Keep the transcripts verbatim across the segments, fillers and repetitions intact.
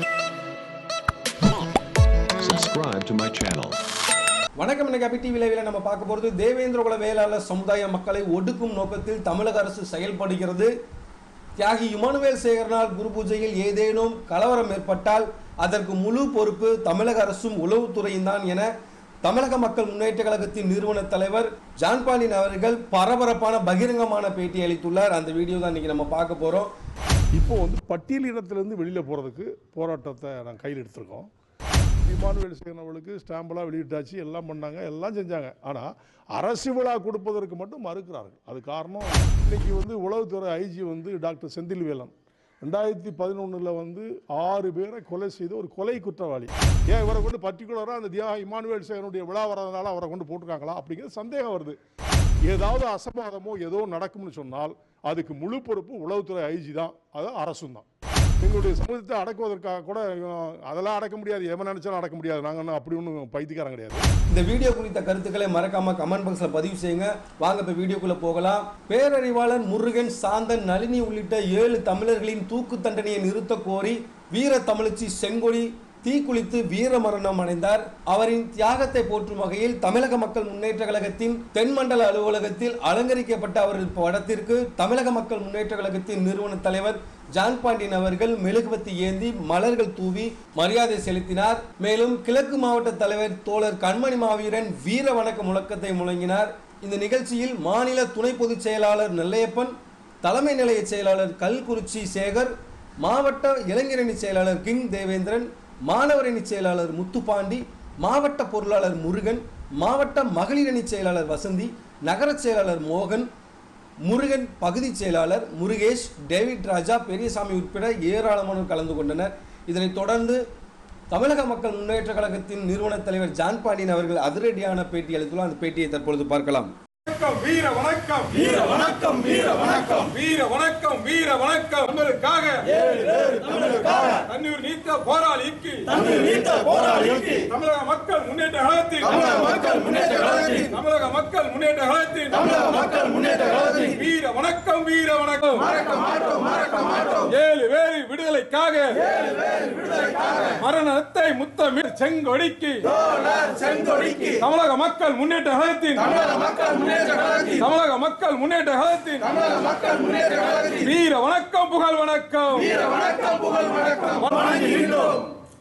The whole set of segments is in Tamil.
Subscribe to my channel. வணக்கம். இன்னைக்கு அபி டிவி லைவ்ல நம்ம பார்க்க போறது தேவேந்திரகுல வேளாளர் சமுதாய மக்களை ஒடுக்கும் நோக்கத்தில் தமிழக அரசு செயல்படுகிறது. தியாகி இமானுவேல் சேகரனால் குரு பூஜையில் ஏதேனும் கலவரம் ஏற்பட்டால் அதற்கு முழு பொறுப்பு தமிழக அரசும் உளவுத்துறையும் தான் என தமிழக மக்கள் முன்னேற்ற கழகத்தின் நிறுவன தலைவர் ஜான்பாலின் அவர்கள் பரபரப்பான பகிரங்கமான பேட்டி அளித்துள்ளார். அந்த வீடியோ தான் இன்னைக்கு நம்ம பார்க்க போறோம். இப்போ வந்து பட்டியலிடத்திலிருந்து வெளியில் போகிறதுக்கு போராட்டத்தை நாங்கள் கையில் எடுத்திருக்கோம். இமானுவேல் சேகரன் அவர்களுக்கு ஸ்டாம்பெல்லாம் வெளியிட்டாச்சு, எல்லாம் பண்ணாங்க, எல்லாம் செஞ்சாங்க. ஆனால் அரசு விழா கொடுப்பதற்கு மட்டும் மறுக்கிறார்கள். அது காரணம், இன்றைக்கி வந்து உளவுத்துறை ஐஜி வந்து டாக்டர் செந்தில்வேலன் ரெண்டாயிரத்தி பதினொன்றில் வந்து ஆறு பேரை கொலை செய்த ஒரு கொலை குற்றவாளி. ஏன் இவரை கொண்டு பர்டிகுலராக அந்த தியா இமானுவேல் சேகரனுடைய விழா வரதுனால அவரை கொண்டு போட்டிருக்காங்களா அப்படிங்கிற சந்தேகம் வருது. ஏதாவது அசம்பாதமோ ஏதோ நடக்கும்னு சொன்னால் அதுக்கு முழு பொறுப்பு உளவுத்துறை ஐஜி தான், அது அரசும் தான். எங்களுடைய சமூகத்தை அடக்குவதற்காக கூட அதெல்லாம் அடக்க முடியாது, எவன் நினைச்சாலும் அடக்க முடியாது. நாங்கள் அப்படி ஒன்றும் பைத்தியக்காரன் கிடையாது. இந்த வீடியோ குறித்த கருத்துக்களை மறக்காம கமெண்ட் பாக்ஸ்ல பதிவு செய்யுங்க. வாங்க இப்ப வீடியோக்குள்ள போகலாம். பேரறிவாளன் முருகன், சாந்தன், நளினி உள்ளிட்ட ஏழு தமிழர்களின் தூக்கு தண்டனையை நிறுத்த கோரி வீர தமிழச்சி செங்கொடி தீக்குளித்து வீரமரணம் அடைந்தார். அவரின் தியாகத்தை போற்றும் வகையில் தமிழக மக்கள் முன்னேற்ற கழகத்தின் தென்மண்டல அலுவலகத்தில் அலங்கரிக்கப்பட்ட அவரது படத்திற்கு தமிழக மக்கள் முன்னேற்ற கழகத்தின் நிறுவன தலைவர் ஜான் பாண்டியன் அவர்கள் மெழுகுவத்தி ஏந்தி மலர்கள் தூவி மரியாதை செலுத்தினார். மேலும் கிழக்கு மாவட்ட தலைவர் தோழர் கண்மணி மாவீரன் வீர வணக்க முழக்கத்தை முழங்கினார். இந்த நிகழ்ச்சியில் மாநில துணை பொதுச் செயலாளர் நெல்லையப்பன், தலைமை நிலைய செயலாளர் கல்குறிச்சி சேகர், மாவட்ட இளைஞரணி செயலாளர் கிங் தேவேந்திரன், மாணவரணி செயலாளர் முத்துப்பாண்டி, மாவட்ட பொருளாளர் முருகன், மாவட்ட மகளிரணி செயலாளர் வசந்தி, நகர செயலாளர் மோகன், முருகன் பகுதி செயலாளர் முருகேஷ், டேவிட் ராஜா, பெரியசாமி உட்பட ஏராளமானோர் கலந்து கொண்டனர். இதனைத் தொடர்ந்து தமிழக மக்கள் முன்னேற்ற கழகத்தின் நிறுவன தலைவர் ஜான் பாண்டியன் அவர்கள் அதிரடியான பேட்டி அளித்துள்ளார். அந்த பேட்டியை தற்பொழுது பார்க்கலாம். வீர வணக்கம், வீர வணக்கம், வீர வணக்கம், வீர வணக்கம், வீர வணக்கம். தமிழுக்காக, தமிழுக்காக தண்ணீர் நீத்த போராளிக்கு, தண்ணீர் நீத்த போராளிக்கு தமிழக மக்கள் முன்னேற்ற கழகத்தின், தமிழக மக்கள் முன்னேற்ற கழகத்தின், தமிழக மக்கள் முன்னேற்ற கழகத்தின், தமிழக மக்கள் முன்னேற்ற கழகத்தின் வீர வணக்கம், வீர வணக்கம். மறக்க மாட்டோம், மறக்க மாட்டோம். ஏழு பேர் விடுதலைக்காக, ஏழு பேர் விடுதலைக்காக மரணத்தை முத்தமிழ் செங்கொடிக்கு, தோழர் செங்கொடிக்கு தமிழக மக்கள் முன்னேற்ற கழகத்தின், தமிழக மக்கள் முன்னேற்ற தமிழக மக்கள் முன்னேற்ற கழகத்தின், தமிழக மக்கள் முன்னேற்ற கழகத்தின் வீர வணக்கம், புகழ் வணக்கம், வீர வணக்கம், புகழ் வணக்கம் வணங்குகின்றோம்.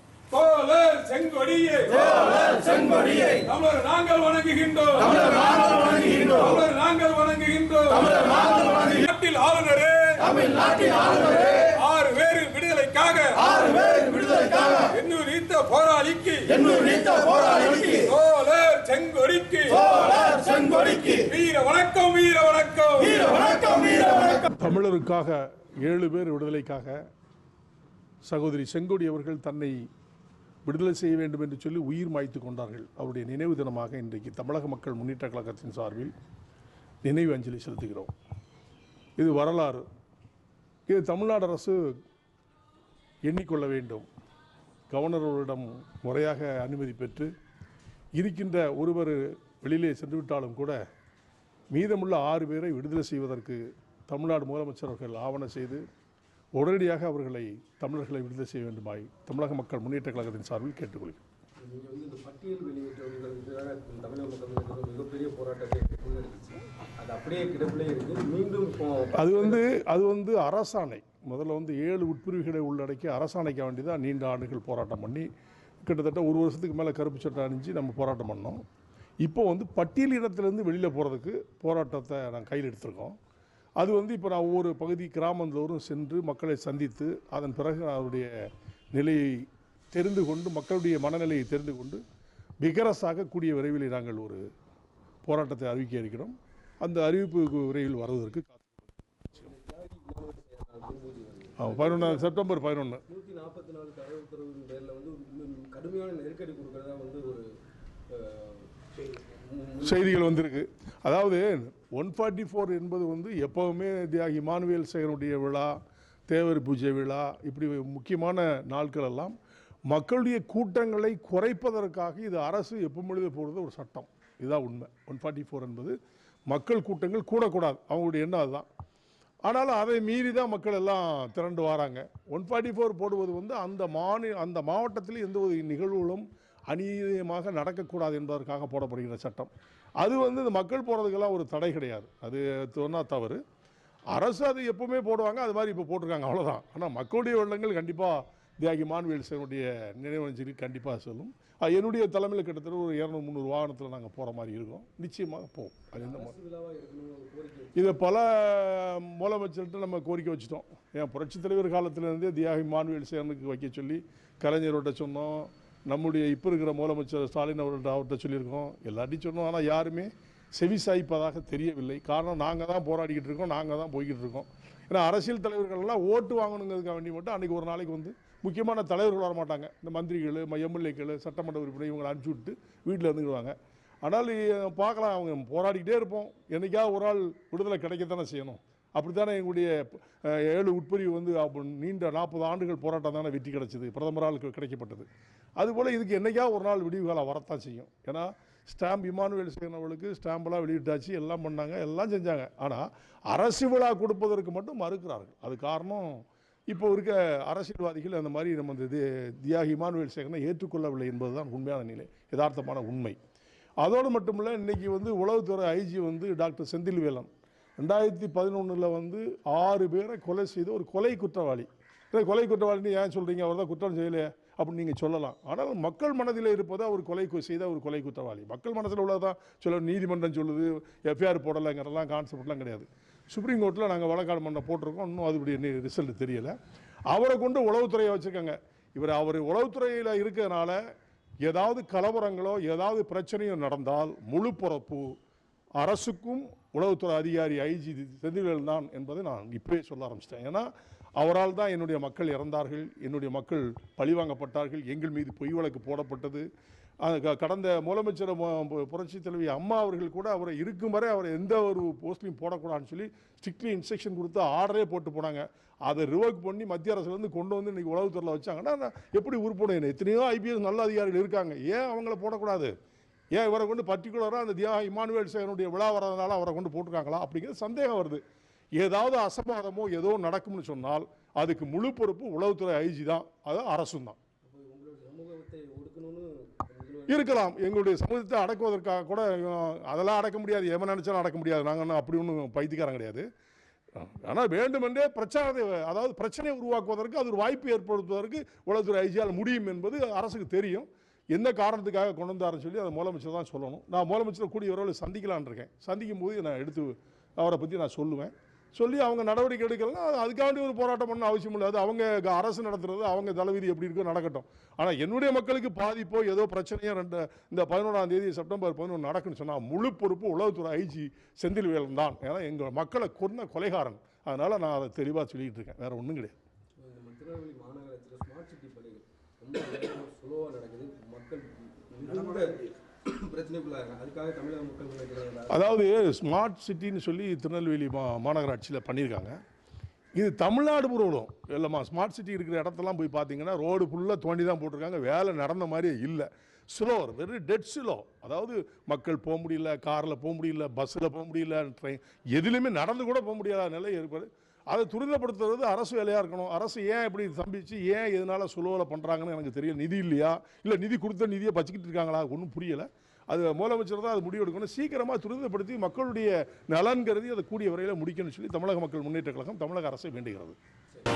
தோழர் செங்கொடியை, தோழர் செங்கொடியை தமிழர் நாங்கள் வணங்குகின்றோம், தமிழர் நாங்கள் வணங்குகின்றோம், தமிழர் நாங்கள் வணங்குகின்றோம், தமிழர் நாங்கள் வணங்குகின்றோம். நாட்டில் ஆளுநரே, தமிழ்நாட்டில் ஆளுநரே, ஆறு பேர் விடுதலைக்காக, ஆறு பேர் விடுதலைக்காக எண்ணூர் நீத்த போராளிக்கு, எண்ணூர் நீத்த போராளிக்கு தோழர் செங்கொடிக்கு, தோழர் செங்கொடிக்கு வீர வணக்கம், வீர வணக்கம், வீர வணக்கம், வீர வணக்கம். தமிழருக்காக ஏழு பேர் விடுதலைக்காக சகோதரி செங்கொடி அவர்கள் தன்னை விடுதலை செய்ய வேண்டும் என்று சொல்லி உயிர் மாய்த்து கொண்டார்கள். அவருடைய நினைவு தினமாக இன்றைக்கு தமிழக மக்கள் முன்னேற்ற கழகத்தின் சார்பில் நினைவு அஞ்சலி செலுத்துகிறோம். இது வரலாறு. இது தமிழ்நாடு அரசு எண்ணிக்கொள்ள வேண்டும். கவர்னர்களிடம் முறையாக அனுமதி பெற்று இருக்கின்ற ஒருவர் வெளியிலே சென்றுவிட்டாலும் கூட மீதமுள்ள ஆறு பேரை விடுதலை செய்வதற்கு தமிழ்நாடு முதலமைச்சர் அவர்கள் ஆவணம் செய்து உடனடியாக அவர்களை தமிழர்களை விடுதலை செய்ய வேண்டுமாய் தமிழக மக்கள் முன்னேற்ற கழகத்தின் சார்பில் கேட்டுக்கொள்கிறேன். பட்டியல் வெளியிட்டவர்கள் தமிழக மக்கள் மிகப்பெரிய போராட்டத்தை முன்னெடுத்துச்சு. அது அப்படியே கிடப்பிலே இருக்கு. மீண்டும் அது வந்து அது வந்து அரசாணை. முதல்ல வந்து ஏழு உட்பிரிவுகளை உள்ளடக்கி அரசாணைக்க வேண்டியதான் நீண்ட ஆண்டுகள் போராட்டம் பண்ணி கிட்டத்தட்ட ஒரு வருஷத்துக்கு மேலே கருப்பு சட்டை அணிஞ்சு நம்ம போராட்டம் பண்ணோம். இப்போ வந்து பட்டியலிடத்திலேருந்து வெளியில் போகிறதுக்கு போராட்டத்தை நாங்கள் கையில் எடுத்திருக்கோம். அது வந்து இப்போ நான் ஒவ்வொரு பகுதி கிராமந்தோறும் சென்று மக்களை சந்தித்து அதன் பிறகு அவருடைய நிலையை தெரிந்து கொண்டு மக்களுடைய மனநிலையை தெரிந்து கொண்டு விகரசாக கூடிய விரைவில் நாங்கள் ஒரு போராட்டத்தை அறிவிக்க இருக்கிறோம். அந்த அறிவிப்பு விரைவில் வருவதற்கு பதினொன்று செப்டம்பர் பதினொன்று நூற்றி நாற்பத்தி நாலு தடை உத்தரவின் பேரில் வந்து கடுமையான நெருக்கடி கொடுக்கறதா வந்து ஒரு செய்திகள் வந்திருக்கு. அதாவது ஒன் ஃபார்ட்டி ஃபோர் என்பது வந்து எப்போவுமே தியாகி இமானுவேல் சேகரனுடைய விழா, தேவர் பூஜை விழா, இப்படி முக்கியமான நாட்கள் எல்லாம் மக்களுடைய கூட்டங்களை குறைப்பதற்காக இது அரசு எப்பவும் எழுத போகிறது ஒரு சட்டம். இதுதான் உண்மை. ஒன் ஃபார்ட்டி ஃபோர் என்பது மக்கள் கூட்டங்கள் கூடக்கூடாது, அவங்களுடைய எண்ணம் அதுதான். ஆனாலும் அதை மீறி தான் மக்கள் எல்லாம் திரண்டு வராங்க. ஒன் ஃபார்ட்டி ஃபோர் போடுவது வந்து அந்த மாநில அந்த மாவட்டத்தில் எந்த ஒரு நிகழ்வுகளும் அநீதியமாக நடக்கக்கூடாது என்பதற்காக போடப்படுகிற சட்டம். அது வந்து இந்த மக்கள் போடுறதுக்கெல்லாம் ஒரு தடை கிடையாது. அது சொன்னா தவறு. அரசு அது எப்பவுமே போடுவாங்க, அது மாதிரி இப்போ போட்டிருக்காங்க, அவ்வளோதான். ஆனால் மக்களுடைய வெள்ளங்கள் கண்டிப்பாக தியாகி மான்வேல் சேகனுடைய நினைவஞ்சலிக்கு கண்டிப்பாக சொல்லும். என்னுடைய தலைமையில் கிட்டத்தட்ட ஒரு இரநூறு முந்நூறு வாகனத்தில் நாங்கள் போகிற மாதிரி இருக்கோம். நிச்சயமாக போவோம். அது எந்த மாதிரி இதை பல முதலமைச்சர்கிட்ட நம்ம கோரிக்கை வச்சுட்டோம். ஏன் புரட்சித் தலைவர் காலத்திலேருந்தே தியாகி மான்வேல் சேகனுக்கு வைக்க சொல்லி கலைஞர்கிட்ட சொன்னோம். நம்முடைய இப்போ இருக்கிற முதலமைச்சர் ஸ்டாலின் அவர்கிட்ட அவர்கிட்ட சொல்லியிருக்கோம், எல்லாத்தையும் சொன்னோம். ஆனால் யாருமே செவி சாய்ப்பதாக தெரியவில்லை. காரணம், நாங்கள் தான் போராடிக்கிட்டு இருக்கோம், நாங்கள் தான் போய்கிட்டு இருக்கோம். ஏன்னா அரசியல் தலைவர்கள்லாம் ஓட்டு வாங்கணுங்கிறதுக்காக வேண்டி மட்டும் அன்றைக்கி ஒரு நாளைக்கு வந்து முக்கியமான தலைவர்கள் வர மாட்டாங்க. இந்த மந்திரிகள், எம்எல்ஏக்கள், சட்டமன்ற உறுப்பினர் இவங்களை அனுப்பிச்சி விட்டு வீட்டில் இருந்துக்கிடுவாங்க. ஆனால் பார்க்கலாம், அவங்க போராடிக்கிட்டே இருப்போம். என்றைக்காவது ஒரு ஆள் விடுதலை கிடைக்கத்தானே செய்யணும். அப்படி தானே எங்களுடைய ஏழு உட்பிரிவு வந்து நீண்ட நாற்பது ஆண்டுகள் போராட்டம் தானே வெற்றி கிடைச்சிது, பிரதமரால் கிடைக்கப்பட்டது. அதுபோல் இதுக்கு என்றைக்காவது ஒரு நாள் விடிவு காலம் வரத்தான் செய்யும். ஏன்னா ஸ்டாம்ப் இமானுவேல் சேகன் அவர்களுக்கு ஸ்டாம்பெல்லாம் வெளியிட்டாச்சு, எல்லாம் பண்ணாங்க, எல்லாம் செஞ்சாங்க. ஆனால் அரசு விழா கொடுப்பதற்கு மட்டும் மறுக்கிறார்கள். அது காரணம், இப்போ இருக்க அரசியல்வாதிகள் அந்த மாதிரி நம்ம இந்த தியாகி இமானுவேல் சேகனை ஏற்றுக்கொள்ளவில்லை என்பது தான் உண்மையான நிலை, யதார்த்தமான உண்மை. அதோடு மட்டும் இல்லை, இன்றைக்கி வந்து உளவுத்துறை ஐஜி வந்து டாக்டர் செந்தில்வேலன் ரெண்டாயிரத்தி பதினொன்றில் வந்து ஆறு பேரை கொலை செய்த ஒரு கொலை குற்றவாளி. கொலை குற்றவாளின்னு ஏன் சொல்கிறீங்க, அவர் தான் குற்றம் செய்யலையே அப்படின்னு நீங்கள் சொல்லலாம். ஆனால் மக்கள் மனதில் இருப்பதை அவர் கொலை செய்த ஒரு கொலை குற்றவாளி. மக்கள் மனசில் உள்ளதான் சொல்ல நீதிமன்றம் சொல்லுது, எஃப்ஐஆர் போடலைங்கிறதெல்லாம் கான்செப்ட்லாம் கிடையாது. சுப்ரீம் கோர்ட்டில் நாங்கள் வழக்காடு மன்றம் போட்டிருக்கோம், இன்னும் அதுபடி ரிசல்ட் தெரியலை. அவரை கொண்டு உளவுத்துறையை வச்சுருக்காங்க. இவர் அவர் உளவுத்துறையில் இருக்கிறதுனால ஏதாவது கலவரங்களோ ஏதாவது பிரச்சனையோ நடந்தால் முழு பொறுப்பு அரசுக்கும் உளவுத்துறை அதிகாரி ஐஜி செந்தில்வேலன் தான் என்பதை நான் இப்போவே சொல்ல ஆரம்பிச்சிட்டேன். ஏன்னா அவரால் தான் என்னுடைய மக்கள் இறந்தார்கள், என்னுடைய மக்கள் பழிவாங்கப்பட்டார்கள், எங்கள் மீது பொய் வழக்கு போடப்பட்டது. கடந்த முதலமைச்சர் புரட்சி தலைவி அம்மா அவர்கள் கூட அவரை இருக்கும் வரை அவரை எந்த ஒரு போஸ்ட்லையும் போடக்கூடாதுன்னு சொல்லி ஸ்ட்ரிக்ட்லி இன்ஸ்ட்ரக்ஷன் கொடுத்து ஆர்டரே போட்டு போனாங்க. அதை ரிவர்க் பண்ணி மத்திய அரசுலேருந்து கொண்டு வந்து இன்றைக்கி உளவுத்துறையில் வச்சாங்கன்னா எப்படி உருப்படும்? எத்தனையோ ஐபிஎஸ் நல்ல அதிகாரிகள் இருக்காங்க, ஏன் அவங்கள போடக்கூடாது? ஏன் இவரை கொண்டு பர்டிகுலராக அந்த தியாகி இமானுவேல் சேகனுடைய விழா வரதுனால அவரை கொண்டு போட்டிருக்காங்களா அப்படிங்கிற சந்தேகம் வருது. ஏதாவது அசம்பாதமோ ஏதோ நடக்கும்னு சொன்னால் அதுக்கு முழு பொறுப்பு உளவுத்துறை ஐஜி தான், அது அரசும் தான். இருக்கலாம், எங்களுடைய சமூகத்தை அடக்குவதற்காக கூட அதெல்லாம் அடக்க முடியாது, எவன் நினைச்சாலும் அடக்க முடியாது. நாங்கள் அப்படி ஒன்றும் பைத்தியக்காரன் கிடையாது. ஆனால் வேண்டுமென்றே பிரச்சாரத்தை, அதாவது பிரச்சனையை உருவாக்குவதற்கு அது ஒரு வாய்ப்பு ஏற்படுத்துவதற்கு உளவுத்துறை ஐஜியால் முடியும் என்பது அரசுக்கு தெரியும். எந்த காரணத்துக்காக கொண்டு வந்தாருன்னு சொல்லி அதை முதலமைச்சர் தான் சொல்லணும். நான் முதலமைச்சர் கூடிய விரைவில் சந்திக்கலான் இருக்கேன். சந்திக்கும் போது நான் எடுத்து அவரை பற்றி நான் சொல்லுவேன். சொல்லி அவங்க நடவடிக்கை எடுக்கலாம். அதுக்காண்டி ஒரு போராட்டம் பண்ண அவசியம் இல்லை. அது அவங்க அரசு நடத்துறது, அவங்க தலைவிதி எப்படி இருக்கோ நடக்கட்டும். ஆனால் என்னுடைய மக்களுக்கு பாதிப்போ ஏதோ பிரச்சனையோ ரெண்டு இந்த பதினொன்றாம் தேதி செப்டம்பர் பதினொன்று நடக்குன்னு சொன்னால் முழு பொறுப்பு உளவுத்துறை ஐஜி செந்தில்வேலன் தான். ஏன்னா எங்கள் மக்களை கொன்ன கொலைகாரன். அதனால் நான் அதை தெளிவாக சொல்லிகிட்டு இருக்கேன், வேறு ஒன்றும் கிடையாது. திருநெல்வேலி மாநகராட்சியில் ஸ்மார்ட் சிட்டி பணிகள் ரொம்ப ஸ்லோவாக நடக்குது, மக்கள் அதாவது ஸ்மார்ட் சிட்டின்னு சொல்லி திருநெல்வேலி மா மாநகராட்சியில் பண்ணியிருக்காங்க. இது தமிழ்நாடு முழுவதும் இல்லைம்மா. ஸ்மார்ட் சிட்டி இருக்கிற இடத்தெல்லாம் போய் பார்த்தீங்கன்னா ரோடு ஃபுல்லாக தோண்டி தான் போட்டிருக்காங்க, வேலை நடந்த மாதிரியே இல்லை. Slower, very dead slow. அதாவது மக்கள் போக முடியல, காரில் போக முடியல, பஸ்ஸில் போக முடியல, ட்ரெயின் எதுலேயுமே நடந்து கூட போக முடியாத நிலை ஏற்படுது. அதை துரிதப்படுத்துறது அரசு வேலையாக இருக்கணும். அரசு ஏன் இப்படி தம்பிச்சு, ஏன் எதனால் சுலோவில் பண்ணுறாங்கன்னு எனக்கு தெரியல. நிதி இல்லையா, இல்லை நிதி கொடுத்த நிதியை பச்சிக்கிட்டு இருக்காங்களா, ஒன்றும் புரியலை. அது முதலமைச்சர் தான் அது முடிவு எடுக்கணும். சீக்கிரமாக துரிதப்படுத்தி மக்களுடைய நலன் கருதி அதை கூடிய வரையில் முடிக்கணும்னு சொல்லி தமிழக மக்கள் முன்னேற்ற கழகம் தமிழக அரசை வேண்டுகிறது.